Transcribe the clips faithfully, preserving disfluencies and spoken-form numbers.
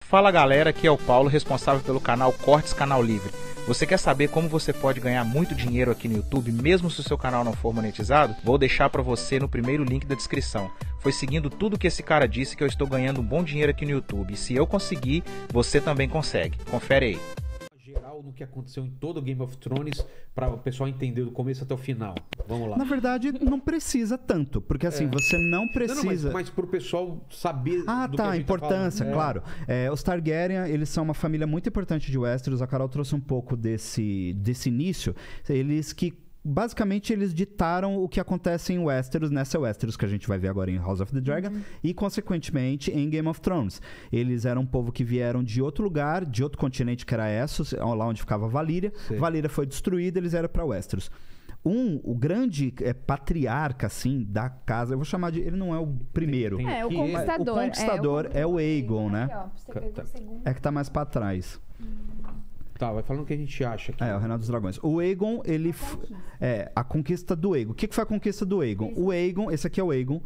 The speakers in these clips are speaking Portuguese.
Fala galera, aqui é o Paulo, responsável pelo canal Cortes Canal Livre. Você quer saber como você pode ganhar muito dinheiro aqui no YouTube, mesmo se o seu canal não for monetizado? Vou deixar para você no primeiro link da descrição. Foi seguindo tudo que esse cara disse que eu estou ganhando um bom dinheiro aqui no YouTube. E se eu conseguir, você também consegue. Confere aí. Geral no que aconteceu em todo o Game of Thrones, para o pessoal entender do começo até o final. Vamos lá. Na verdade, não precisa tanto, porque assim, É. você não precisa... Não, não, mas, mas para o pessoal saber Ah, do tá, que a a gente importância, tá falando. claro. É, os Targaryen, eles são uma família muito importante de Westeros. A Carol trouxe um pouco desse, desse início. Eles que... Basicamente, eles ditaram o que acontece em Westeros, nessa Westeros que a gente vai ver agora em House of the Dragon, uhum. e, consequentemente, em Game of Thrones. Eles eram um povo que vieram de outro lugar, de outro continente, que era Essos, lá onde ficava Valíria. Sim. Valíria foi destruída, eles eram para Westeros. Um, o grande é, patriarca, assim, da casa, eu vou chamar de... Ele não é o primeiro. Tem, tem é, o conquistador. O conquistador é, é o Aegon, né? Aqui, ó, é que tá mais para trás. Hum. Tá, vai falando o que a gente acha aqui. É, o Renato dos Dragões. O Aegon, ele... É, a conquista do Aegon. O que, que foi a conquista do Aegon? O Aegon, esse aqui é o Aegon,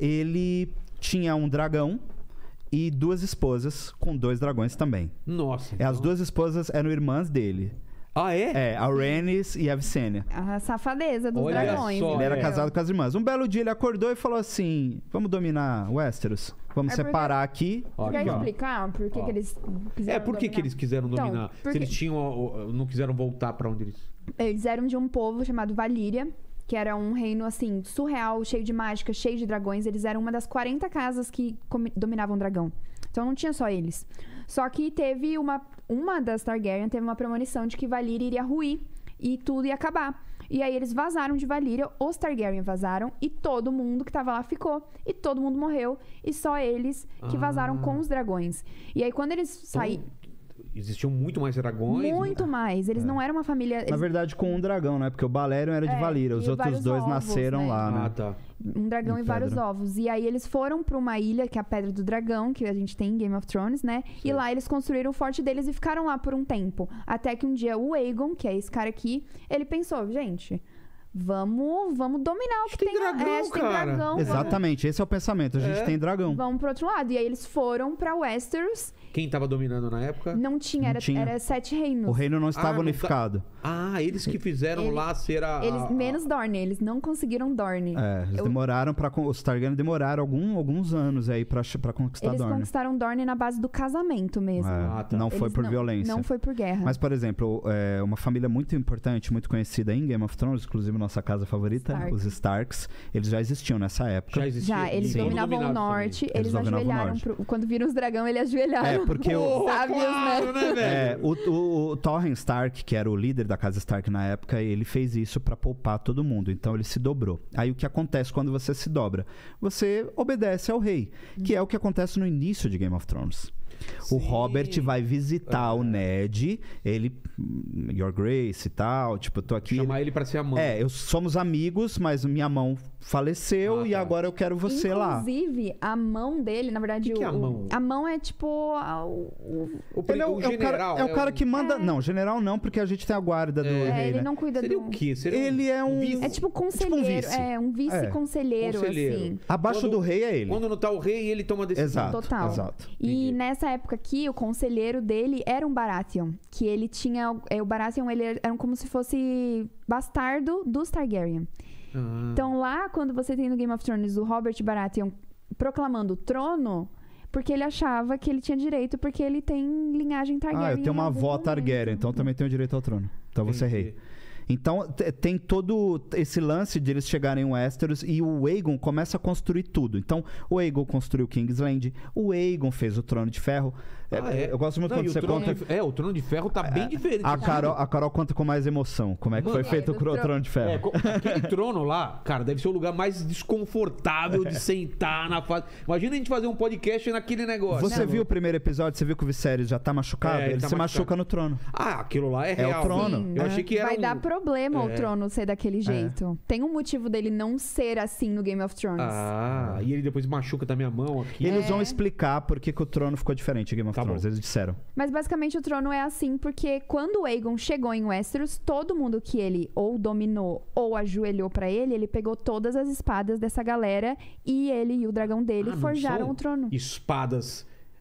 ele tinha um dragão e duas esposas com dois dragões também. Nossa. Então... As duas esposas eram irmãs dele. Ah, é? É, a Rhaenys e a Visenya. A safadeza dos Olha dragões. Só, ele era é. casado com as irmãs. Um belo dia ele acordou e falou assim: vamos dominar Westeros? Vamos é porque... separar aqui. Quer explicar por que, que eles quiseram É, por que, que eles quiseram então, dominar? porque... Se eles tinham, não quiseram voltar pra onde eles... Eles eram de um povo chamado Valíria, que era um reino, assim, surreal, cheio de mágica, cheio de dragões. Eles eram uma das quarenta casas que dominavam o dragão. Então não tinha só eles. Só que teve uma... Uma das Targaryen teve uma premonição de que Valíria iria ruir e tudo ia acabar. E aí eles vazaram de Valíria, os Targaryen vazaram e todo mundo que tava lá ficou. E todo mundo morreu e só eles que vazaram ah. com os dragões. E aí quando eles saíram... Existiam muito mais dragões? Muito mais. Eles é. não eram uma família... Eles... Na verdade, com um dragão, né? Porque o Balerion era de é, Valíria. Os outros dois ovos, nasceram né? lá, né? Ah, tá. Um dragão e vários ovos. E aí eles foram pra uma ilha, que é a Pedra do Dragão, que a gente tem em Game of Thrones, né? Sim. E lá eles construíram o forte deles e ficaram lá por um tempo. Até que um dia o Aegon, que é esse cara aqui, ele pensou, gente... Vamos, vamos dominar o que tem, tem dragão, é, cara. Tem dragão, Exatamente, vamos... esse é o pensamento. A gente é. tem dragão. Vamos pro outro lado. E aí eles foram pra Westeros. Quem tava dominando na época? Não tinha, era, não tinha. era sete reinos. O reino não estava ah, unificado. Tá... Ah, eles que fizeram Ele... lá ser a... Eles, menos Dorne, eles não conseguiram Dorne. É, eles Eu... demoraram pra... Os Targaryen demoraram algum, alguns anos aí pra, pra conquistar eles Dorne. Eles conquistaram Dorne na base do casamento mesmo. É, ah, tá. Não eles foi por não, violência. Não foi por guerra. Mas, por exemplo, é, uma família muito importante, muito conhecida em Game of Thrones, inclusive nossa casa favorita, Stark. Os Starks, eles já existiam nessa época. Já existiam? Já, eles Sim. dominavam o norte, eles, eles ajoelharam. Pro, quando viram os dragões, eles ajoelharam. É, porque o... Sábios, claro, né? né é, o, o, o Torrhen Stark, que era o líder da casa Stark na época, ele fez isso pra poupar todo mundo. Então ele se dobrou. Aí o que acontece quando você se dobra? Você obedece ao rei, que é o que acontece no início de Game of Thrones. Sim. O Robert vai visitar uhum. o Ned, ele, Your Grace e tal, tipo, eu tô aqui... Chamar ele pra ser a mão. É, eu, somos amigos, mas minha mão faleceu ah, e tá. agora eu quero você Inclusive, lá. Inclusive, a mão dele, na verdade... O que, que o, é a mão? A mão é tipo... A, o, o, ele é o, o é o general. Cara, é o cara é que manda... É. Não, general não, porque a gente tem a guarda do é, rei, ele né? não cuida Seria do... o quê? Seria ele é um... É tipo conselheiro. Tipo um vice. É, um vice-conselheiro, Conselheiro. assim. Abaixo quando, do rei é ele. Quando não tá o rei, ele toma decisão. Exato, Total. exato. E Entendi. nessa época aqui, o conselheiro dele era um Baratheon. Que ele tinha... É, o Baratheon, ele era como se fosse bastardo dos Targaryen. Ah. Então lá, quando você tem no Game of Thrones o Robert Baratheon proclamando o trono... Porque ele achava que ele tinha direito, porque ele tem linhagem Targaryen. Ah, eu tenho uma avó Targaryen, então também tenho direito ao trono. Então você é rei. Então, tem todo esse lance de eles chegarem em Westeros e o Aegon começa a construir tudo. Então, o Aegon construiu Kingsland, o Aegon fez o Trono de Ferro. Ah, é. Eu gosto muito Não, quando você conta... De... É, o Trono de Ferro tá é, bem diferente. A Carol, a Carol conta com mais emoção como é que Mano, foi feito é, o tro... Trono de Ferro. É, aquele trono lá, cara, deve ser o lugar mais desconfortável de sentar na fase. Imagina a gente fazer um podcast naquele negócio. Você Não. viu o primeiro episódio? Você viu que o Viserys já tá machucado? É, ele ele tá se machucado. machuca no trono. Ah, aquilo lá é, é real. É o trono. Sim, eu achei que era Vai um... dar problema é. o trono ser daquele jeito. É. Tem um motivo dele não ser assim no Game of Thrones. Ah, e ele depois machuca também a mão aqui. E eles é. vão explicar por que, que o trono ficou diferente em Game of tá Thrones. Bom. Eles disseram. Mas basicamente o trono é assim porque quando o Aegon chegou em Westeros, todo mundo que ele ou dominou ou ajoelhou pra ele, ele pegou todas as espadas dessa galera e ele e o dragão dele ah, forjaram o trono. Espadas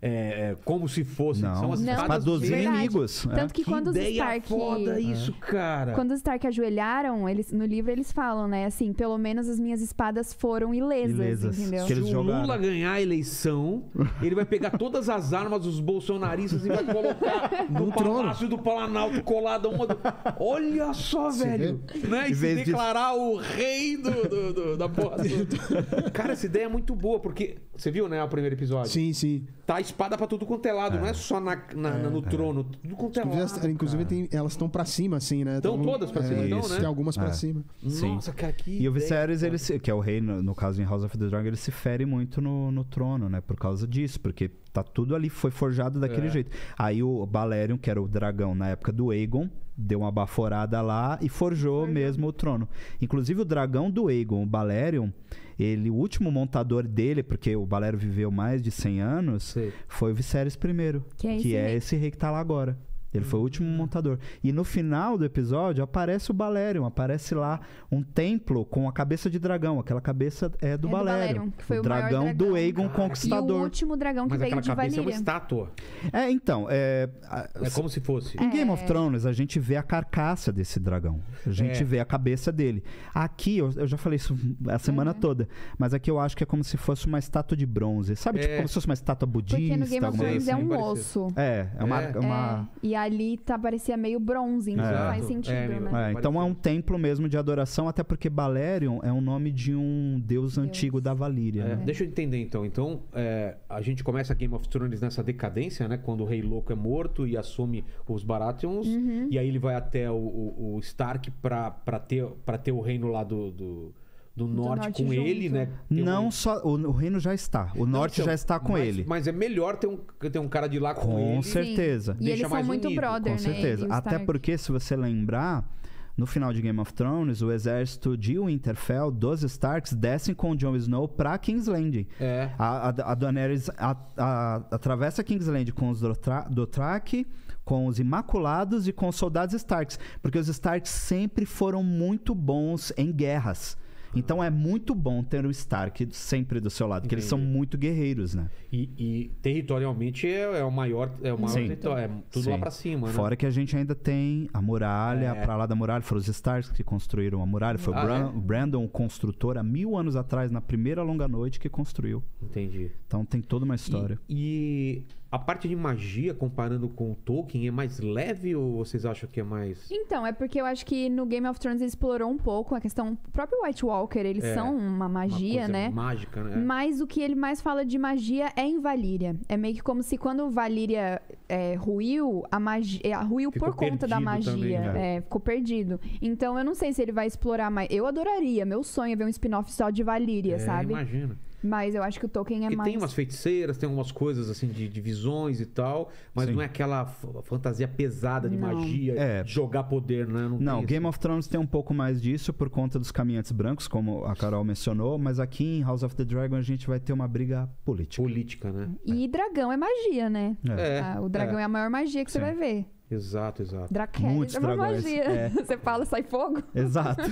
é, como se fossem. Não, São as Não, espadas dos de verdade. inimigos. é. Tanto que, Que quando os ideia Stark... foda isso, cara. Quando os Stark ajoelharam, eles, no livro eles falam, né? Assim, pelo menos as minhas espadas foram ilesas, Ilesas. entendeu? Que eles Se o jogaram. Lula ganhar a eleição, ele vai pegar todas as armas dos bolsonaristas e vai colocar no, No trono. Palácio do Planalto colado uma do... Olha só, velho. Né? E Em se vez de- declarar o rei do, do- do- da porra. toda. Cara, essa ideia é muito boa, porque... Você viu, né, o primeiro episódio? Sim, sim. Tá a espada pra tudo quanto é lado, não é só na, na- na- no trono, tudo quanto é Inclusive, lado. elas- Inclusive tem- elas estão pra cima, assim, né? Tão todas pra cima, então, né? Tem algumas pra É. cima. Sim. Nossa, cara, que E o ideia Viserys, foda. ele se- que é o rei, no, no caso em House of the Dragon, ele se fere muito no, no trono, né? Por causa disso, porque tá tudo ali, foi forjado daquele É. jeito. Aí o Balerion, que era o dragão na época do Aegon, deu uma baforada lá e forjou mesmo o trono. Inclusive o dragão do Aegon, o Balerion, ele, o último montador dele, porque o Balerion viveu mais de cem anos, Sei. foi o Viserys I, Que é esse rei. esse rei que tá lá agora. Ele foi o último montador. E no final do episódio aparece o Balerion, aparece lá um templo com a cabeça de dragão. Aquela cabeça é do É do Balerion. Balerion, que foi o dragão, maior do dragão. Aegon Cara, E o Conquistador. último dragão que Mas veio aquela de cabeça é uma Valíria. estátua. É, então, é, a- É como se fosse. em Game É. of Thrones, a gente vê a carcaça desse dragão. A gente É. vê a cabeça dele. Aqui, eu, eu já falei isso a semana Uhum. toda, mas aqui eu acho que é como se fosse uma estátua de bronze. Sabe, É. tipo, como se fosse uma estátua budista. Porque no Game of alguma Thrones coisa é assim. um parecido. osso. É, é uma... É. é uma- É, e ali tá, parecia meio bronze, então É. faz Exato. sentido, É, meu- né? É, então é um templo mesmo de adoração, até porque Balerion é um nome de um deus, antigo da Valíria. É, né? deixa eu entender então. Então, é, a gente começa Game of Thrones nessa decadência, né? Quando o Rei Louco é morto e assume os Baratheons. Uhum. E aí ele vai até o, o- o Stark pra, pra, ter, pra ter o reino lá do, do, do norte, norte com junto. ele, né? Ter Não um- só. O, o reino já está. O Não, norte então, já está com mas- ele. Mas é melhor ter um, ter um cara de lá com, Com ele. certeza. E Deixa eles são mais muito unido, brother, Com né? certeza. ele e o Até Stark. porque, se você lembrar, no final de Game of Thrones, o exército de Winterfell, dos Starks, descem com o Jon Snow pra King's Landing. É. A, a, a Daenerys a- a- atravessa King's Landing com os Dothra- Dothraki, com os Imaculados e com os soldados Starks. Porque os Starks sempre foram muito bons em guerras. Então é muito bom ter o Stark sempre do seu lado, porque eles são Entendi. muito guerreiros, né? E, e territorialmente é, é o maior, é o maior Sim. território. É tudo Sim. lá pra cima, né? Fora que a gente ainda tem a muralha, É. pra lá da muralha, foram os Starks que construíram a muralha. Foi Ah, o, Bran- é? o Brandon, o construtor, há mil anos atrás, na primeira longa noite, que construiu. Entendi. Então tem toda uma história. E, e a parte de magia, comparando com o Tolkien, é mais leve ou vocês acham que é mais... Então, é porque eu acho que no Game of Thrones ele explorou um pouco a questão. O próprio White Walker, eles É, são uma uma magia, coisa né? mágica, né? Mas o que ele mais fala de magia é em Valíria. É meio que como se quando Valíria é, ruiu, a magia. Ruiu Ficou por conta da perdido magia. também, né? É, ficou perdido. Então eu não sei se ele vai explorar mais. Eu adoraria. Meu sonho é ver um spin-off só de Valíria, É, sabe? imagina. Mas eu acho que o Tolkien é Porque mais. tem umas feiticeiras, tem umas coisas assim de, de visões e tal, mas Sim. não é aquela f- fantasia pesada de Não. magia, É. de jogar poder, né? Não, Não, tem Game esse- of Thrones tem um pouco mais disso por conta dos caminhantes brancos, como a Carol mencionou, mas aqui em House of the Dragon a gente vai ter uma briga política. política, né? E dragão é magia, né? É. É, Ah, o dragão é. a maior magia que você Sim. vai ver. Exato, exato. Dracarys Muitos é uma dragões, magia. é. Você fala, sai fogo. Exato.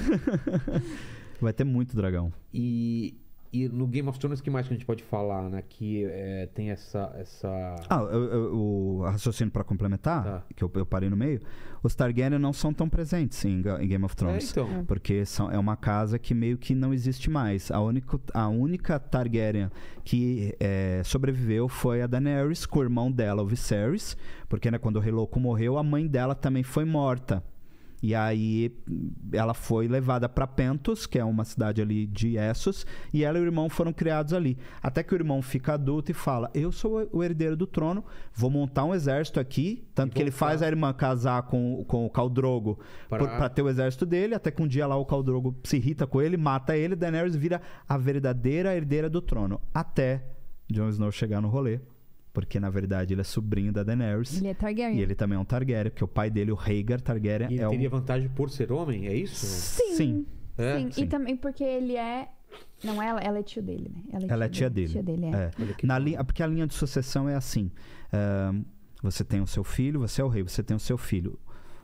Vai ter muito dragão. E, e no Game of Thrones, o que mais que a gente pode falar, né? Que é, tem essa... essa... Ah, eu- eu- o raciocínio pra complementar, Tá. que eu, eu parei no meio, os Targaryen não são tão presentes em, Ga- em Game of É, Thrones. então. Porque são, é uma casa que meio que não existe mais. A única, a única Targaryen que é, sobreviveu foi a Daenerys, com o irmão dela, o Viserys. Porque né, quando o Rei Louco morreu, a mãe dela também foi morta. E aí ela foi levada para Pentos, que é uma cidade ali de Essos, e ela e o irmão foram criados ali. Até que o irmão fica adulto e fala: eu sou o herdeiro do trono, vou montar um exército aqui. Tanto E que ele voltar. faz a irmã casar com, com o Khal Drogo Pra- para ter o exército dele, até que um dia lá o Khal Drogo se irrita com ele, mata ele, Daenerys vira a verdadeira herdeira do trono. Até Jon Snow chegar no rolê. Porque, na verdade, ele é sobrinho da Daenerys. Ele é Targaryen. E ele também é um Targaryen, porque o pai dele, o Rhaegar Targaryen, E ele é teria um... vantagem por ser homem, é isso? Sim. Sim. É? Sim. Sim. E também porque ele é. Não, ela, ela é tio dele, né? Ela é tia dele. Tia dele, é. É. Olha que Na bom. linha, porque a linha de sucessão é assim. ahn, você tem o seu filho, você é o rei, você tem o seu filho.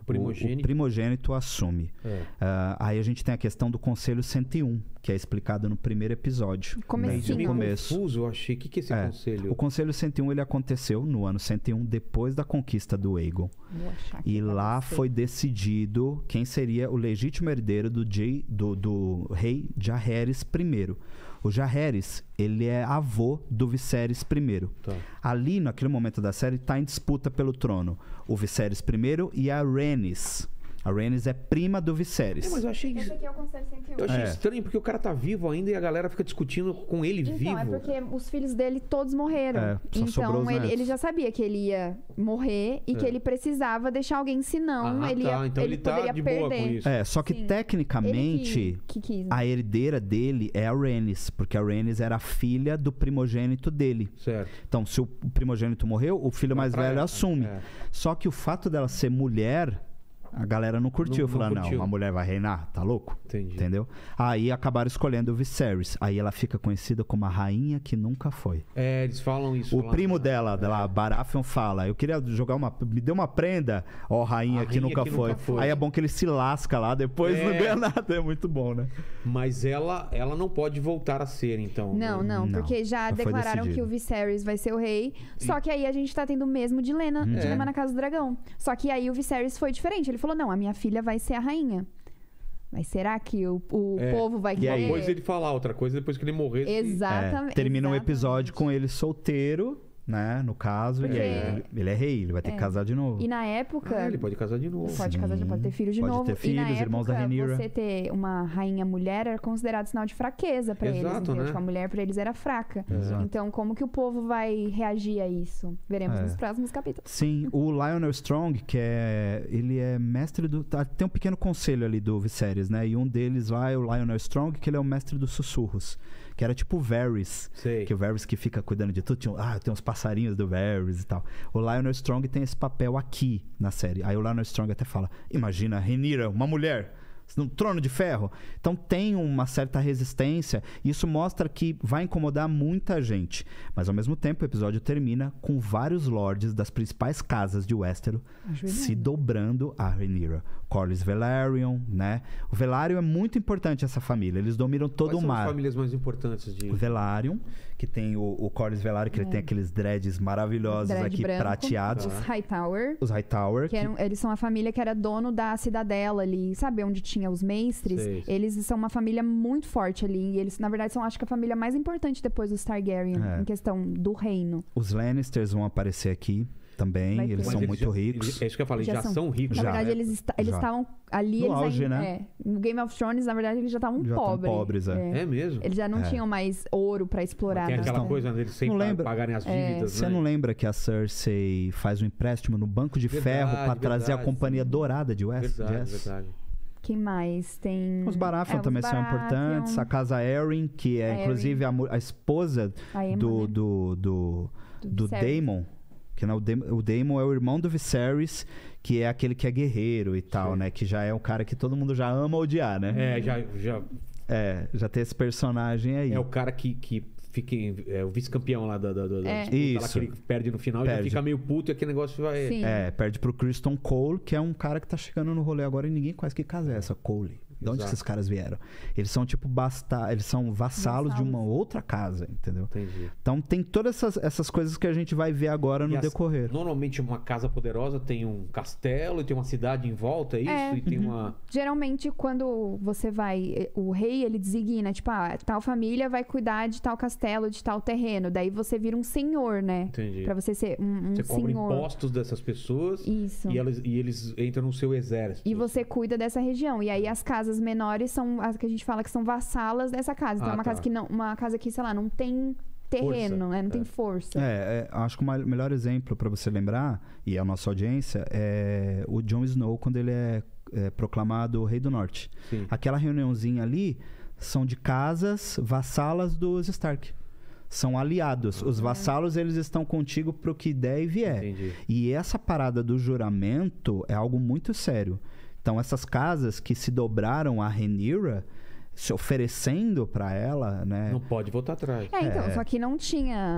O- Primogênito. O, primogênito assume. É. Ah, aí a gente tem a questão do Conselho cento e um, que é explicado no primeiro episódio. Comecinho. Isso é No meio começo. confuso, eu achei. O que, que é esse É. conselho? O Conselho cento e um ele aconteceu no ano cento e um, depois da conquista do Aegon. Vou achar aqui E pra lá você. foi decidido quem seria o legítimo herdeiro do, Jay, do, do rei Jaehaerys I. O Jaehaerys, ele é avô do Viserys I. Tá. Ali, naquele momento da série, está em disputa pelo trono o Viserys I e a Rhaenys. A Rhaenys é prima do Viserys. É, mas eu achei, Esse aqui é o Conselho cento e um. eu achei É. estranho, porque o cara tá vivo ainda e a galera fica discutindo com ele Então, vivo. é porque os filhos dele todos morreram. É, só sobrou então, os ele, netos. ele já sabia que ele ia morrer e É. que ele precisava deixar alguém, senão Ah, ele, tá. ia, Então ele, ele tá poderia de perder. boa com isso. É, só que Sim. tecnicamente Ele que, que quis. né? a herdeira dele é a Rhaenys, porque a Rhaenys era a filha do primogênito dele. Certo. Então, se o primogênito morreu, o filho mais Pra velho ela. assume. É. Só que o fato dela ser mulher, a galera não curtiu. Não- não Falou, curtiu. não, a mulher vai reinar? Tá louco? Entendi. Entendeu? Aí acabaram escolhendo o Viserys. Aí ela fica conhecida como a rainha que nunca foi. É, eles falam isso O lá. primo dela, dela, Baratheon, fala: eu queria jogar uma. Me deu uma prenda, ó, rainha, A que, rainha nunca, que foi. nunca foi. Aí é bom que ele se lasca lá, depois É. não ganha nada. É muito bom, né? Mas ela, ela não pode voltar a ser, então. Não, né? não, Não, porque já já foi declararam decidido. que o Viserys vai ser o rei. Só que aí a gente tá tendo o mesmo dilema, Uhum. dilema É. na Casa do Dragão. Só que aí o Viserys foi diferente. Ele falou: não, a minha filha vai ser a rainha. Mas será que o, o É. povo vai E querer? aí? Depois ele falar outra coisa, depois que ele morrer. se- Exatamente. É, termina um exatamente. episódio com ele solteiro, né? No caso, Porque- e aí ele, ele é rei, ele vai ter que É. casar de novo. E na época. Ah, ele pode casar de novo. Pode casar, de- pode ter filho de Pode novo. ter e na filhos, época, irmãos da Rhaenyra. você ter uma rainha mulher era considerado sinal de fraqueza pra eles. Exato, Entendeu? né? Tipo, a mulher pra eles era fraca. Exato. Então, como que o povo vai reagir a isso? Veremos É. nos próximos capítulos. Sim, o Lionel Strong, que é. Ele é mestre do. tá, tem um pequeno conselho ali do Viserys, né? E um deles lá é o Lionel Strong, que ele é o mestre dos sussurros. Que era tipo o Varys. Sei. Que o Varys que fica cuidando de tudo. Tinha, ah, tem uns passarinhos do Varys e tal. O Lionel Strong tem esse papel aqui na série. Aí o Lionel Strong até fala: imagina, Rhaenyra, uma mulher. No trono de ferro. Então tem uma certa resistência. E isso mostra que vai incomodar muita gente. Mas ao mesmo tempo o episódio termina com vários lords das principais casas de Westeros se dobrando a Rhaenyra. Corlys Velaryon, né? O Velaryon é muito importante, essa família. Eles dominam todo Quais o são mar. as famílias mais importantes de. O Velaryon, que tem o, o Corlys Velaryon, que ele tem aqueles dreads maravilhosos Dread aqui, branco, prateados. Os Hightower. Os Hightower. Que eram, eles são a família que era dono da cidadela ali, sabe? Onde tinha os mestres. Sei. Eles são uma família muito forte ali. E eles, na verdade, são, acho que, a família mais importante depois dos Targaryen, É. em questão do reino. Os Lannisters vão aparecer aqui também. Vai ter. Eles Mas são eles muito já- ricos. eles- é isso que eu falei, já, Já são, são. ricos. Na Já. verdade, eles esta- eles Já. estavam ali. No eles auge, ainda, né? é, no Game of Thrones, na verdade, eles já estavam Já tavam pobres. pobres, é. É mesmo? Eles já não É. tinham mais ouro pra explorar. Tem né? aquela Então, coisa deles sem não pa- lembra- pagarem as É. dívidas, Você né? não lembra que a Cersei faz um empréstimo no Banco de Verdade, Ferro para trazer a verdade. Companhia Dourada de West? Verdade, Jess? verdade. Quem mais? Tem. Os Baratheon é, os também são Baratheon, importantes. A casa Arryn, que é A inclusive a, mu- a esposa a Aemma, do, né? do, do, Do do Viserys. Daemon. Que, né, o, Daemon, o Daemon é o irmão do Viserys, que é aquele que é guerreiro e tal, Sim. né? Que já é um cara que todo mundo já ama odiar, né? É, já, já É, já tem esse personagem aí. é o cara que, que fica em- é o vice-campeão lá da, da, da É. disputa, lá Isso. que ele perde no final e já Perde. fica meio puto e aquele negócio vai... Sim. É, perde pro Criston Cole, que é um cara que tá chegando no rolê agora e ninguém conhece que casa é essa, Cole. De onde Exato. esses caras vieram? Eles são tipo basta... Eles são vassalos de uma Vassalos. outra casa, entendeu? Entendi. Então tem todas essas, essas coisas que a gente vai ver agora no E as- decorrer. Normalmente uma casa poderosa tem um castelo e tem uma cidade em volta, é isso? É. E tem uma... Geralmente, quando você vai. eh, O rei, ele designa, tipo, ah, tal família vai cuidar de tal castelo, de tal terreno. Daí você vira um senhor, né? Entendi. Pra você ser um, um Você cobra senhor. impostos dessas pessoas Isso. e, elas, e eles entram no seu exército. E você cuida dessa região. E aí as casas menores são as que a gente fala que são vassalas dessa casa. Então Ah, é uma tá. casa que não. Uma casa que, sei lá, não tem terreno, Força. né? Não É. tem força. É, é, acho que o ma- melhor exemplo pra você lembrar, e a nossa audiência, é o Jon Snow quando ele é, é proclamado Rei do Norte. Sim. Aquela reuniãozinha ali são de casas vassalas dos Stark. São aliados. Os vassalos, eles estão contigo pro que der e vier. Entendi. E essa parada do juramento é algo muito sério. Então, essas casas que se dobraram a Rhaenyra, se oferecendo pra ela, né? Não pode voltar atrás. É, então, É. só que não tinha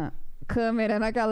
câmera naquela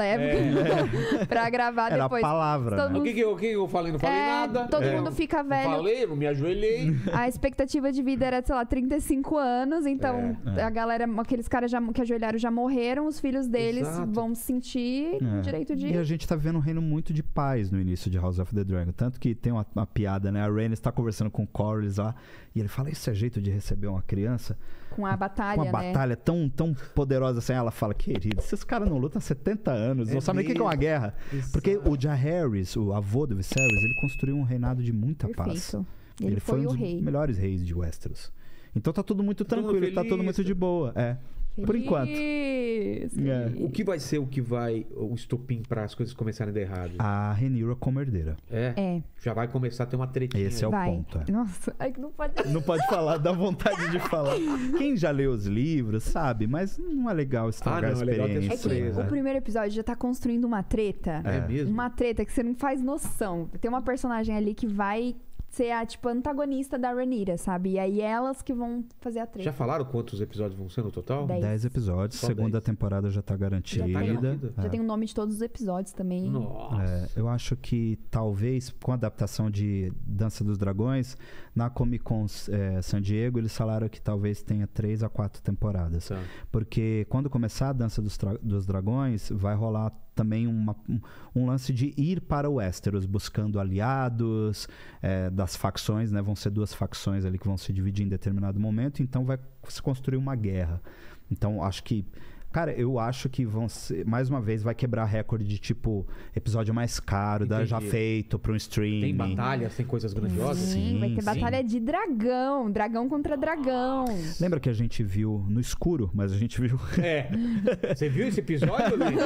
época pra gravar Era depois. a palavra, Todo né? O mundo- que, que, eu, o que que eu falei? Não falei É, nada. todo É, mundo fica não velho. falei, não me ajoelhei. A expectativa de vida era, sei lá, trinta e cinco anos, então É. a galera, aqueles caras já, que ajoelharam já morreram, os filhos deles Exato. vão sentir É. o direito de... E a gente tá vendo um reino muito de paz no início de House of the Dragon. Tanto que tem uma, uma piada, né? A Rhaenys tá conversando com o Corlys lá e ele fala, isso é jeito de receber uma criança? Com a batalha, Com uma né? batalha tão, tão poderosa assim. Ela fala, querido, esses caras não lutam há setenta anos, É não sabem nem o que que é uma mesmo. guerra. Porque o Jaehaerys, o avô do Viserys, ele construiu um reinado de muita paz. Perfeito. Ele, foi, um o dos rei. melhores reis de Westeros. Então tá tudo muito Todo mundo tranquilo, tá feliz, tudo muito de boa. É. Por enquanto. Feliz, É. O que vai ser o que vai, o estopim para as coisas começarem a dar errado? A Rhaenyra como herdeira. É? É, Já vai começar a ter uma tretinha. Esse é o vai. ponto. É. Nossa, ai que não pode... Não pode falar, dá vontade de falar. Quem já leu os livros sabe, mas não é legal estragar Ah, não, a é legal ter É experiência. que surpresa. né? o primeiro episódio já tá construindo uma treta. É, mesmo? Uma treta que você não faz noção. Tem uma personagem ali que vai ser a, tipo, antagonista da Rhaenyra, sabe? E aí elas que vão fazer a treta. Já falaram quantos episódios vão ser no total? Dez. Dez episódios, Só segunda dez. temporada já tá garantida. Já tá garantida. Já tem o nome de todos os episódios também. Nossa. É, eu acho que talvez com a adaptação de Dança dos Dragões, na Comic Con é, San Diego, eles falaram que talvez tenha três a quatro temporadas. Tá. Porque quando começar a Dança dos, Tra- dos Dragões, vai rolar também uma- um, um lance de ir para o Westeros, buscando aliados é, das facções, né? Vão ser duas facções ali que vão se dividir em determinado momento, então vai se construir uma guerra. Então, acho que... Cara, eu acho que vão ser... Mais uma vez, vai quebrar recorde de, tipo, episódio mais caro, da, já Entendi. feito para um streaming. Tem batalhas, tem coisas grandiosas? Sim, Sim, vai ter sim. batalha de dragão. Dragão contra dragão. Lembra que a gente viu no escuro, mas a gente viu... É. Você viu esse episódio, Lee?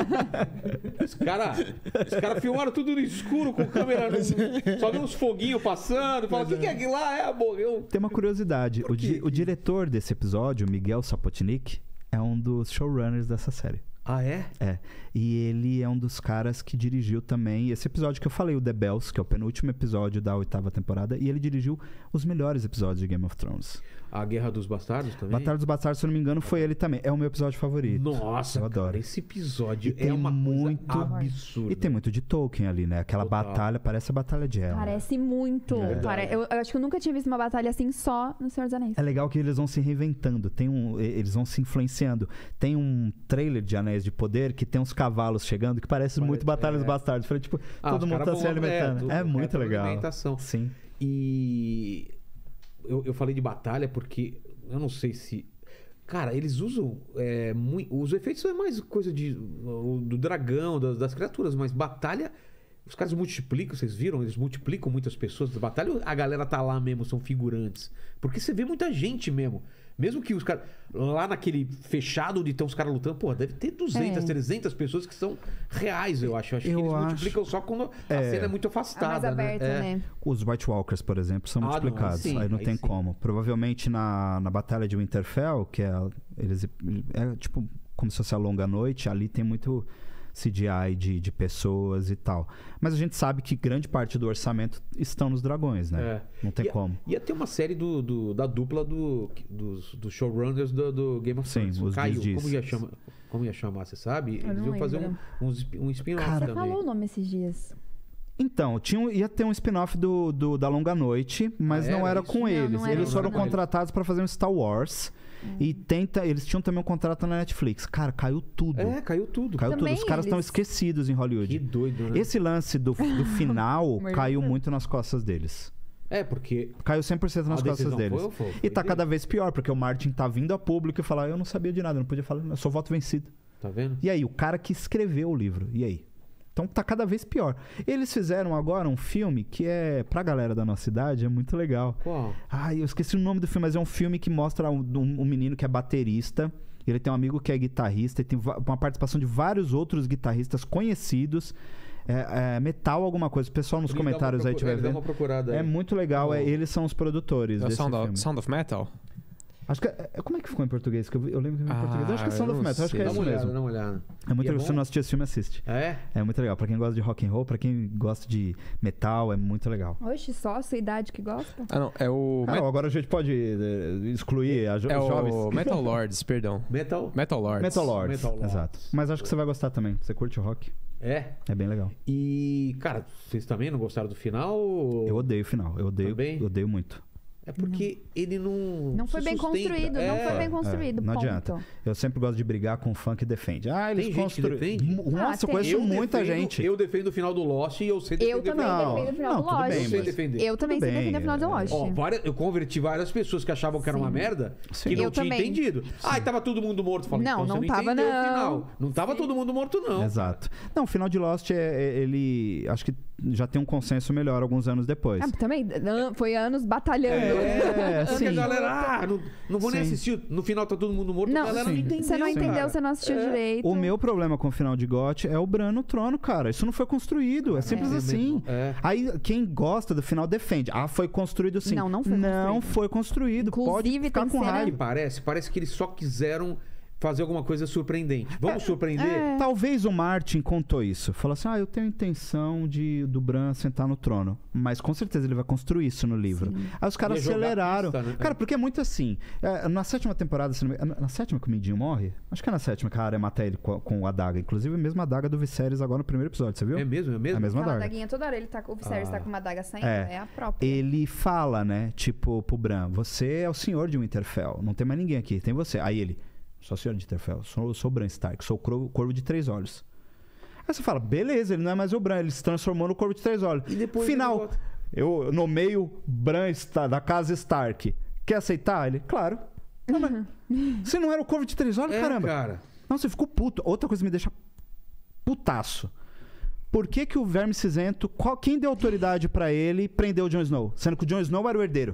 Os caras os cara filmaram tudo no escuro com câmera. No, só viu uns foguinhos passando. Fala, o que, que é aquilo lá? É, morreu. Tem uma curiosidade. Por O, di- quê? o diretor desse episódio, Miguel Sapochnik, é um dos showrunners dessa série. Ah, é? É. E ele é um dos caras que dirigiu também esse episódio que eu falei, o The Bells, que é o penúltimo episódio da oitava temporada. E ele dirigiu os melhores episódios de Game of Thrones. A Guerra dos Bastardos também? Batalha dos Bastardos, se eu não me engano, foi ele também. É o meu episódio favorito. Nossa, eu adoro. cara, esse episódio E tem é uma muito- coisa absurda. E tem muito de Tolkien ali, né? Aquela Total. batalha, parece a Batalha de Helm. Parece muito. É. Pare- Eu, eu acho que eu nunca tinha visto uma batalha assim só no Senhor dos Anéis. É legal que eles vão se reinventando, tem um, e- eles vão se influenciando. Tem um trailer de Anéis de Poder que tem uns cavalos chegando que parece Pare- muito Batalha dos é. Bastardos. Falei, tipo, Ah, todo os mundo caras tá vão- se alimentando. tudo- É, muito toda legal. alimentação. Sim. E eu, eu falei de batalha porque eu não sei se. Cara, eles usam. É, mui- os efeitos é mais coisa de, o- do dragão, das, das criaturas, mas batalha. Os caras multiplicam, vocês viram? Eles multiplicam muitas pessoas. Batalha, a galera tá lá mesmo, são figurantes. Porque você vê muita gente mesmo. Mesmo que os caras. Lá naquele fechado onde estão os caras lutando, pô, deve ter duzentas, É. trezentas pessoas que são reais, eu acho. Eu acho Eu que eles acho- multiplicam só quando a É. cena é muito É afastada. mais aberta, né? É. né? Os White Walkers, por exemplo, são Ah, não, aí multiplicados. sim, aí não aí tem sim. como. Provavelmente na, na Batalha de Winterfell, que é, eles, é tipo como se fosse a longa noite, ali tem muito C G I de, de pessoas e tal. Mas a gente sabe que grande parte do orçamento estão nos dragões, né? É. Não tem Ia- como. Ia ter uma série do, do- da dupla do, dos, dos showrunners do, do Game of Sim, Thrones. os Caiu. Diz-Diz. Como ia, chama, como ia chamar, você sabe? Eles não iam fazer um, lembro. um, sp- um spin-off Cara, Você também. falou o nome esses dias. Então, tinha, um- ia ter um spin-off do, do- da Longa Noite, mas Ah, não era era isso? com Não, eles. não era eles isso, foram não. contratados pra fazer um Star Wars. E tenta, eles tinham também um contrato na Netflix. Cara, caiu tudo. É, caiu tudo. Caiu Também tudo. Os caras estão eles- esquecidos em Hollywood. Que doido, né? Esse lance do, do final Mas- caiu muito nas costas deles. É, porque Caiu cem por cento nas a costas decisão deles. foi- foi- foi E tá dele. cada vez pior, porque o Martin tá vindo a público e falar: eu não sabia de nada, eu não podia falar, eu sou voto vencido. Tá vendo? E aí, o cara que escreveu o livro, e aí? Então tá cada vez pior. Eles fizeram agora um filme que é, pra galera da nossa idade, é muito legal. Qual? Ai, eu esqueci o nome do filme, mas é um filme que mostra um, um- um menino que é baterista. Ele tem um amigo que é guitarrista. E tem va- uma participação de vários outros guitarristas conhecidos. É, é, metal alguma coisa. O pessoal nos Ele dá uma comentários aí procura- tiver ele dá vendo. uma procurada aí. É muito legal. é- Oh. eles são os produtores É o desse Sound filme. of, Sound of Metal? Acho que é, é- como é que ficou em português? Que eu, vi- eu lembro que eu vi em Ah, português. Eu acho que é Sound eu of não Metal. Acho que sei. é Dá isso uma olhada, mesmo. dá uma olhada. É muito E é legal. Se bom? não assistiu esse filme, assiste. É? É muito legal. Pra quem gosta de rock and roll, pra quem gosta de metal, é muito legal. Oxe, só a sua idade que gosta? Ah, não. É o. Ah, Met- não, agora a gente pode eh, excluir a jo- é os jovens. o Metal Lords, perdão. Metal? Metal Lords. Metal Lords. Metal Lords. Exato. Mas acho que você vai gostar também. Você curte o rock? É. É bem legal. E, cara, vocês também não gostaram do final? ou- Eu odeio o final. Eu odeio, Também? eu odeio muito. É porque ele não. Não foi se bem sustenta. construído, não É. foi bem construído. não ponto. adianta. Eu sempre gosto de brigar com o fã que defende. Ah, eles Tem gente que construíram. defende? Mu- Nossa, Ah, eu tem. conheço Eu muita defendo- gente. Eu defendo o final do Lost e eu sei defender Eu o final. também Não, defendo o final não, do tudo Lost. bem, Eu sei mas- defender. Eu também Tudo sei bem, defender o final do é. Lost. Ó, várias- eu converti várias pessoas que achavam que era uma Sim. merda Sim. que não Eu tinha também. entendido. Ah, e tava todo mundo morto. Falei, Não, então não você tava, entendeu o não. final. Não tava todo mundo morto, não. Exato. Não, o final de Lost, é, é- ele... Acho que já tem um consenso melhor alguns anos depois. Ah, também an- foi anos batalhando. É, Porque a sim. galera, ah, não, não vou nem Sim. assistir. No final tá todo mundo morto. Não, a galera não sim. entendeu. Você não entendeu, cara. você não assistiu direito. O meu problema com o final de G O T é o Bran no trono, cara. Isso não foi construído. É simples É assim. mesmo. É. Aí quem gosta do final defende. Ah, foi construído sim. Não, não foi Não construído. foi construído. Pode Inclusive, ficar tem com cena- raiva. Que parece, parece que eles só quiseram fazer alguma coisa surpreendente. Vamos surpreender? é. Talvez o Martin contou isso. Falou assim: ah, eu tenho a intenção de do Bran sentar no trono. Mas com certeza ele vai construir isso no livro. Aí os caras Ia jogar aceleraram. pista, né? Cara, porque é muito assim. É, na sétima temporada, se não me- na na sétima que o Mindinho morre? Acho que é na sétima que a Arya mata ele com, com a adaga. Inclusive a mesma adaga do Viserys agora no primeiro episódio, você viu? É mesmo, é mesmo? A mesma Aquela adaga. daguinha toda hora, ele tá, com- o Viserys Ah. tá com uma adaga saindo, É. é, a própria. Ele fala, né? Tipo, pro Bran: você é o senhor de Winterfell. Não tem mais ninguém aqui, tem você. Aí ele: sou o senhor de Winterfell, sou, sou o Bran Stark, sou o cro- corvo de três olhos. Aí você fala: beleza, ele não é mais o Bran, ele se transformou no corvo de três olhos. E depois Final, ele volta. eu nomeio Bran Sta- da casa Stark. Quer aceitar? Ele: claro. Não, mas você não era o corvo de três olhos, É, caramba. cara. Não, você ficou puto. Outra coisa que me deixa putaço. Por que que o Verme Cinzento, qual, quem deu autoridade pra ele prender o Jon Snow? Sendo que o Jon Snow era o herdeiro.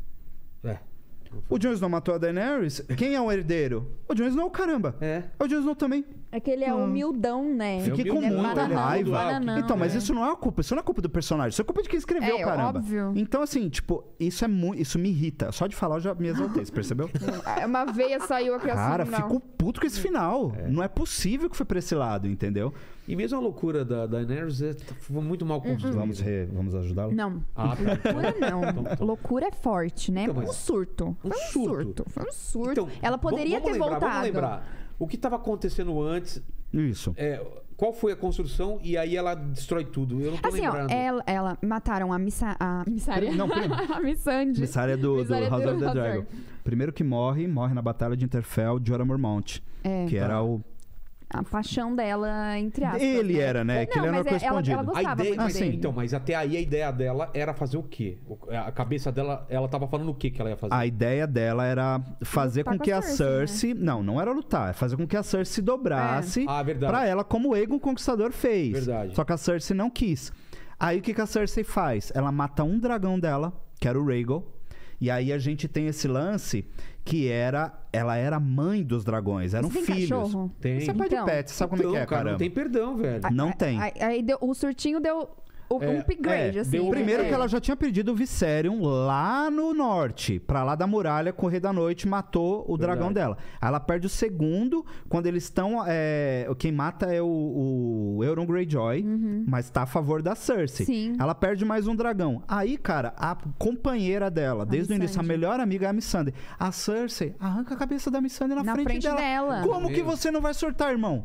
É. O Jon Snow matou a Daenerys. Quem é o herdeiro? O Jon Snow, caramba. É. É o Jon Snow também. É que ele é humildão, né? Fiquei É com humildão, muita ele é raiva. bananão, então, mas é. isso não é a culpa. Isso não é culpa do personagem. Isso é culpa de quem escreveu, É, caramba. óbvio. Então, assim, tipo, isso é muito. Isso me irrita. Só de falar eu já me exaltei, você percebeu? É, uma veia saiu aqui Cara, assim, não. fico puto com esse final. Não é possível que foi pra esse lado, entendeu? E mesmo a loucura da da Daenerys é, foi muito mal construída. Vamos, re- vamos ajudá-lo? Não. Ah, tá. Loucura não. Então, então. Loucura é forte, né? Então, Foi mas- um surto. Um Foi um surto. surto. Foi um surto. Então, Ela poderia vamos ter lembrar, voltado. Vamos lembrar. O que estava acontecendo antes, Isso. é, qual foi a construção e aí ela destrói tudo. Eu não tô Assim, ó, lembrando. ela, ela mataram a Missa... A Missária. Não, prim- a Missandei. Missária do, do Missária House do of the House Dragon. Primeiro que morre, morre na Batalha de Interfell de Jorah Mormont. É. Que era Tá. o... A paixão dela, entre aspas. Ele né? era, né? Que Não, ele era mas é- ela, correspondido. ela A gostava ideia, muito Ah, sim. dele. então, mas até aí a ideia dela era fazer o quê? O- A cabeça dela, ela tava falando o quê que ela ia fazer? A ideia dela era fazer Lutar com com que a a Cersei, Cersei... Não, não era lutar. É fazer com que a Cersei se dobrasse Ah, verdade. pra ela, como o Aegon Conquistador fez. Verdade. Só que a Cersei não quis. Aí o que, que a Cersei faz? Ela mata um dragão dela, que era o Rhaegal. E aí a gente tem esse lance que era... Ela era mãe dos dragões. Eram Você tem filhos. cachorro? Tem. Você é pai de Então. pet, você sabe como é Então, que é, cara, caramba. não tem perdão, velho. Não tem. Aí, aí deu- o surtinho deu o- É, um upgrade, É, assim. deu- Primeiro É. que ela já tinha perdido o Viserion lá no norte, pra lá da muralha, com o Rei da Noite matou o dragão Verdade. dela. Aí ela perde o segundo, quando eles estão... é, quem mata é o, o Euron Greyjoy, mas tá a favor da Cersei. Sim. Ela perde mais um dragão. Aí, cara, a companheira dela, desde o início, a Missandei. melhor amiga é a Missandei. A Cersei arranca a cabeça da Missandei na, Na frente, frente dela. dela. Como que Meu. você não vai surtar, irmão?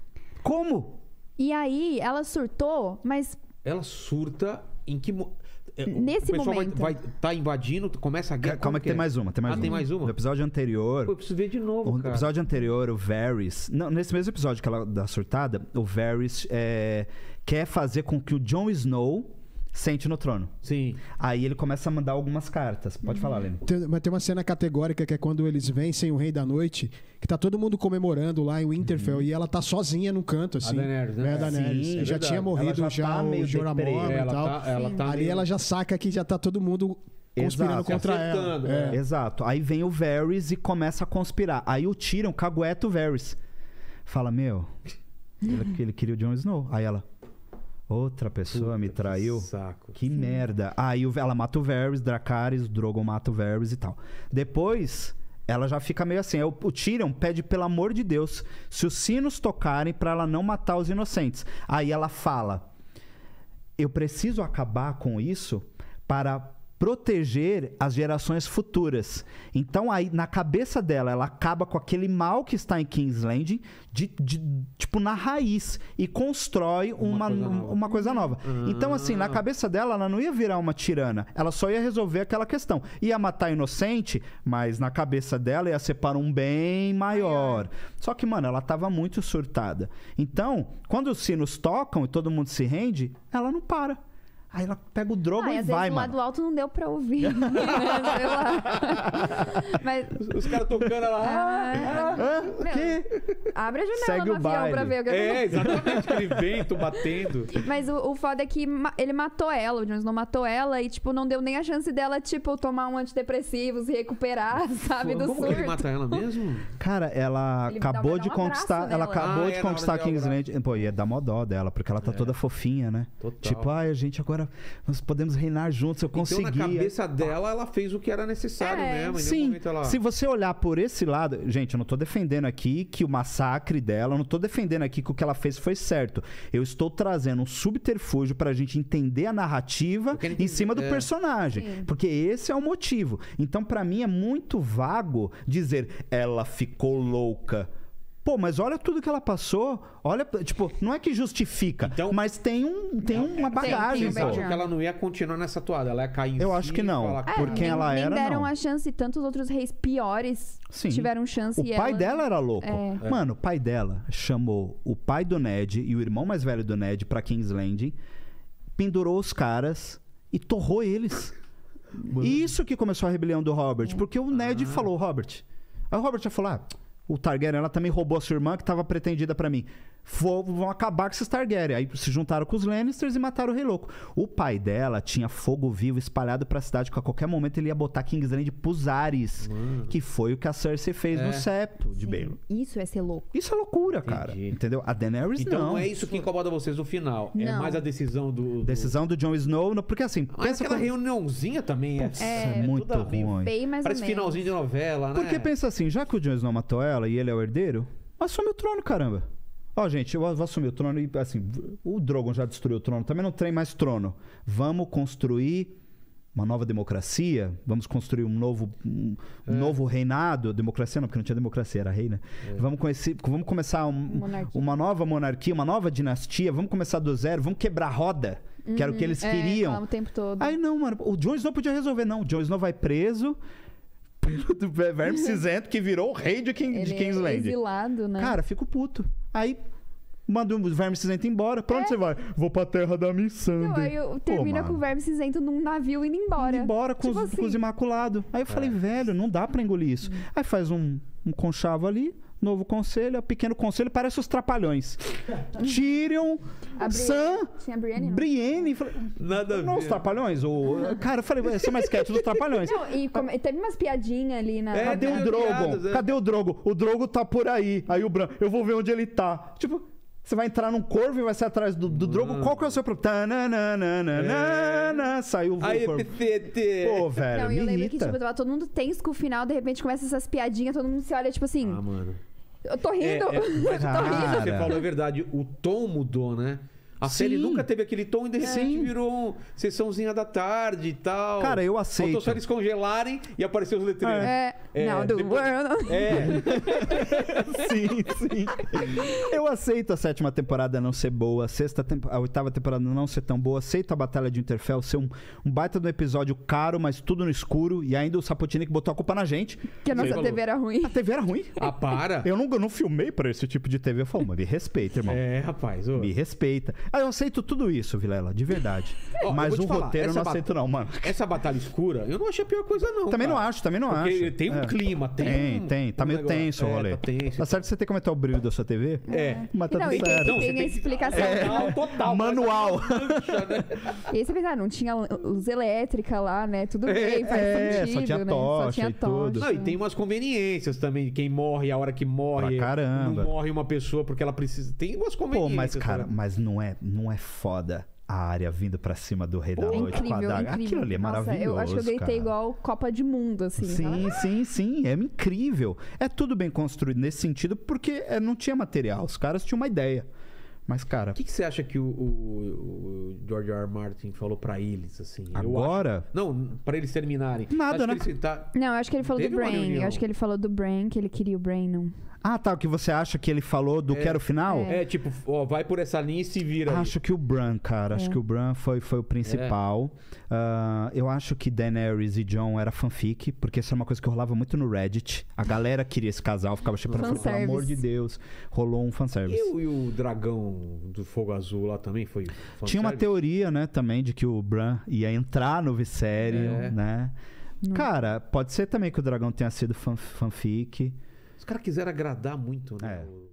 Como? E aí, ela surtou, mas Ela surta em que... mo- é, o Nesse pessoal vai, momento. vai tá invadindo, começa a guerra. Calma como que tem é? mais uma, tem mais Ah, uma. tem mais uma? No episódio anterior... Pô, eu preciso ver de novo, O cara. episódio anterior, o Varys... Não, nesse mesmo episódio que ela da surtada, o Varys é, quer fazer com que o Jon Snow sente no trono. Sim. Aí ele começa a mandar algumas cartas. Pode falar, Lene. Tem, mas tem uma cena categórica que é quando eles vencem o Rei da Noite, que tá todo mundo comemorando lá em Winterfell e ela tá sozinha no canto, assim. Daenerys, né? É, a Daenerys. Sim, é já verdade. tinha morrido Ela já já, tá meio o Jorah deprê. Mormont ela e tal. tá, ela tá Ali meio- ela já saca que já tá todo mundo conspirando Exato. contra Se acertando, ela. é. É. Exato. Aí vem o Varys e começa a conspirar. Aí o Tyrion cagueta o Varys. Fala, meu, ele, ele queria o Jon Snow. Aí ela, outra pessoa me Puta, traiu. Que saco. Que merda. Aí o- ela mata o Varys, Dracarys, o Drogon mata o Varys e tal. Depois, ela já fica meio assim. O, o Tyrion pede, pelo amor de Deus, se os sinos tocarem pra ela não matar os inocentes. Aí ela fala, eu preciso acabar com isso para proteger as gerações futuras. Então, aí, na cabeça dela, ela acaba com aquele mal que está em King's Landing, de, de, tipo, na raiz, e constrói uma, uma, coisa, nova. uma coisa nova. Ah. Então, assim, na cabeça dela, ela não ia virar uma tirana. Ela só ia resolver aquela questão. Ia matar inocente, mas na cabeça dela ia ser para um bem maior. Só que, mano, ela tava muito surtada. Então, quando os sinos tocam e todo mundo se rende, ela não para. Aí ela pega o Drogon ah, e às vai, vezes, mano. lá do alto não deu pra ouvir. Sei lá. Mas... Os, os caras tocando lá. Ah, Ah, meu, que? abre a janela Segue no o avião baile. pra ver o que É, exatamente. Aquele vento batendo. Mas o, o foda é que ma- ele matou ela, o Jon Snow matou ela e, tipo, não deu nem a chance dela, tipo, tomar um antidepressivo, se recuperar, sabe, do Como surto. que ele mata ela mesmo? Cara, ela Ele acabou dá- de dá um abraço conquistar. Ela nela. acabou Ah, de é, na conquistar hora de dar um King's abraço. Landing. Pô, ia dar mó dó dela, porque ela tá toda fofinha, né? Total. Tipo, ai, a gente agora nós podemos reinar juntos, eu consegui. Então, na cabeça dela, ela fez o que era necessário É. mesmo. Em nenhum Sim, momento ela... se você olhar por esse lado... Gente, eu não tô defendendo aqui que o massacre dela, eu não tô defendendo aqui que o que ela fez foi certo. Eu estou trazendo um subterfúgio pra gente entender a narrativa quero em entender, cima do é. personagem. Sim. Porque esse é o motivo. Então, pra mim, é muito vago dizer ela ficou louca. Pô, mas olha tudo que ela passou. Olha, tipo, não é que justifica, Então- mas tem, um, tem uma bagagem, tem um Vocês acham pô. background. que ela não ia continuar nessa toada? Ela ia cair em Eu si acho que e não. falar, É, Por quem nem, ela nem era, deram não. a chance, tantos outros reis piores Sim. tiveram chance. O e pai ela... dela era louco. É. Mano, o pai dela chamou o pai do Ned e o irmão mais velho do Ned pra King's Landing, pendurou os caras e torrou eles. Isso que começou a rebelião do Robert, porque o Ned falou, Robert. Aí o Robert já falou, ah, o Targaryen, ela também roubou a sua irmã que tava pretendida pra mim. Vou- Vão acabar com esses Targaryen. Aí se juntaram com os Lannisters e mataram o Rei Louco. O pai dela tinha fogo vivo espalhado pra cidade, que a qualquer momento ele ia botar King's Landing pros ares. Que foi o que a Cersei fez É. no septo de Sim, Baelor. isso é ser louco. Isso é loucura, cara. Entendi. Entendeu? A Daenerys Então não. não é isso que incomoda vocês no final. É Não. mais a decisão do... do... Decisão do Jon Snow, não- porque assim, Mas pensa aquela como- reuniãozinha também é... Nossa, é muito toda bem- ruim. Bem mais Parece ou menos. finalzinho de novela, né? Porque pensa assim, já que o Jon Snow matou ela e ele é o herdeiro, assume o trono, caramba. Ó, gente, eu vou assumir o trono e, assim, o Drogon já destruiu o trono, também não tem mais trono. Vamos construir uma nova democracia, vamos construir um novo, um É. novo reinado. Democracia não, porque não tinha democracia, era rei, né? Vamos, conhecer, vamos começar um- Monarquia. uma nova monarquia, uma nova dinastia, vamos começar do zero, vamos quebrar a roda, que era o que eles É, queriam. clama o tempo todo. Aí não, mano, o Jon Snow podia resolver, não. O Jon Snow vai preso pelo verme cinzento que virou o rei de, King, de Ele King's é Landing. exilado, né? Cara, fico puto. Aí manda o verme cinzento embora. Pra onde você vai? Vou pra terra da Não, Missandei. aí eu- termina Pô, com o mano. verme cinzento num navio indo embora. Indo embora com, Tipo os, assim. com os imaculados. Aí eu falei, velho, não dá pra engolir isso. Aí faz um, um conchavo ali, novo conselho, é pequeno conselho, parece os trapalhões. Tyrion, A Bri- Sam, Tinha a Brienne, não? Brienne. Falei, Nada a não, os ver. trapalhões? O... Cara, eu falei, esse é uma sketch dos trapalhões. Não, e come- teve umas piadinhas ali na... É, Cadê tem o umas Drogon? piadas, é. Cadê o Drogon? O Drogon tá por aí. Aí o Bran, eu vou ver onde ele tá. Tipo, você vai entrar num corvo e vai ser atrás do, do Drogon. Qual que é o seu problema? Tananana, Saiu o Aí, corvo. P C T. Pô, velho, Não, e me eu lembro que, irrita. tipo, tava todo mundo tenso com o final, de repente começa essas piadinhas, todo mundo se olha, tipo assim, Ah, mano. eu tô rindo, É, é, mas Cara. isso que você falou é verdade. O tom mudou, né? A Sim. série nunca teve aquele tom e de repente Sim. virou um sessãozinha da tarde e tal. Cara, eu aceito. Faltou só eles congelarem e apareceu os letreiros. É, É, now the depois- world... É, Sim, sim. Eu aceito a sétima temporada não ser boa, a, sexta tempo- a oitava temporada não ser tão boa, aceito a Batalha de Winterfell ser um, um baita de um episódio caro, mas tudo no escuro, e ainda o Sapotnik botou a culpa na gente. Que a nossa falou. T V era ruim. A T V era ruim. ah, para. Eu não, eu não filmei pra esse tipo de T V. Eu falo, mas me respeita, irmão. É, rapaz. ô. Me respeita. Ah, eu aceito tudo isso, Vilela, de verdade. Ó, eu Mas vou te o falar, roteiro eu essa não bat- aceito, não, mano. Essa batalha escura, eu não achei a pior coisa, não. Também cara. não acho, também não Porque acho. tem um É. clima, tem Tem, um- tem. Tá um meio negócio- tenso o é, rolê. tá tenso. Tá certo que você tem que aumentar o brilho da sua T V? É. Mas tá Não, tudo e tem, certo. Não, tem você a tem que- explicação. É, Não. total. Manual. Mancha, né? E aí você pensa, ah, não tinha luz elétrica lá, né? Tudo bem, faz é, sentido, só tinha né? tocha só tinha e tudo. Não, e tem umas conveniências também, de quem morre a hora que morre. Pra caramba. Não morre uma pessoa porque ela precisa. Tem umas Pô, conveniências. mas, cara, sabe? mas não é, não é foda A Arya vindo pra cima do Rei da É Noite com a incrível, adaga. incrível. Aquilo ali é Nossa, maravilhoso, eu acho que eu deitei cara. igual Copa de Mundo, assim. Sim, sabe? sim, sim. É incrível. É tudo bem construído nesse sentido porque é, não tinha material. Os caras tinham uma ideia. Mas, cara, O que, que você acha que o, o- o George R. R. Martin falou pra eles, assim? Eu agora... acho- Não, pra eles terminarem. Nada, Acho né? que ele tá- Não, eu acho que ele falou Teve do uma Brain. reunião. Eu acho que ele falou do Brain, que ele queria o Brain, não. Ah, tá. O que você acha que ele falou do É, que era o final? É, tipo, ó, vai por essa linha e se vira. aí. Acho que o Bran, cara. Acho É. que o Bran foi, foi o principal. Ah, eu acho que Daenerys e Jon era fanfic, porque isso é uma coisa que rolava muito no Reddit. A galera queria esse casal, ficava chipando, pelo Fanservice. amor de Deus. Rolou um fanservice. E o, e o dragão do fogo azul lá também foi. Tinha uma fanservice? teoria, né, também, de que o Bran ia entrar no Viserion, É. né? Cara, pode ser também que o dragão tenha sido fan- fanfic. Os caras quiseram agradar muito, né? É. o-